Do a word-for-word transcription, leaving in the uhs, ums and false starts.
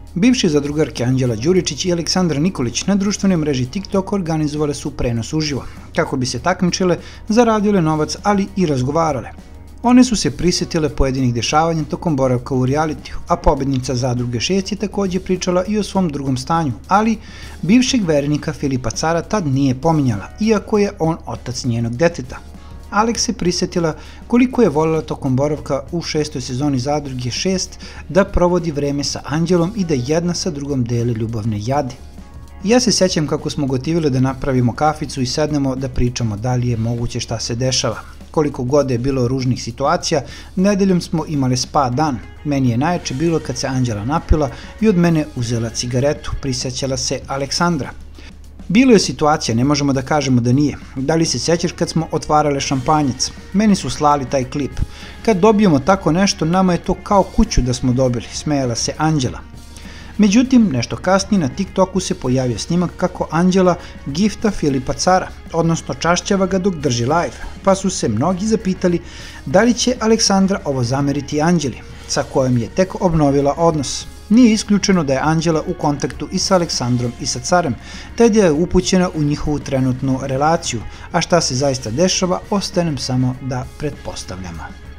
Bivši zadrugarke Anđela Đuričić i Aleksandra Nikolić na društvenoj mreži TikTok organizovale su prenos uživo, kako bi se takmičile, zaradile novac, ali i razgovarale. One su se prisjetile pojedinih dešavanja tokom boravka u realitiju, a pobednica Zadruge šest je također pričala i o svom drugom stanju, ali bivšeg vernika Filipa Cara tad nije pominjala, iako je on otac njenog deteta. Aleks se prisjetila koliko je voljela tokom boravka u šestoj sezoni Zadruge šest da provodi vreme sa Anđelom i da jedna sa drugom dele ljubavne jade. Ja se sjećam kako smo gotivili da napravimo kaficu i sednemo da pričamo da li je moguće šta se dešava. Koliko god je bilo ružnih situacija, nedeljom smo imali spa dan. Meni je najjače bilo kad se Anđela napila i od mene uzela cigaretu, prisjećala se Aleksandra. Bilo je situacija, ne možemo da kažemo da nije. Da li se sjećaš kad smo otvarale šampanjac? Meni su slali taj klip. Kad dobijemo tako nešto, nama je to kao kuću da smo dobili, smejala se Anđela. Međutim, nešto kasnije na TikToku se pojavio snimak kako Anđela gifta Filipa Cara, odnosno čašćava ga dok drži live, pa su se mnogi zapitali da li će Aleksandra ovo zameriti Anđeli, sa kojom je tek obnovila odnos. Nije isključeno da je Anđela u kontaktu i sa Aleksandrom i sa Carem, te da je upućena u njihovu trenutnu relaciju, a šta se zaista dešava, ostaje nam samo da pretpostavljamo.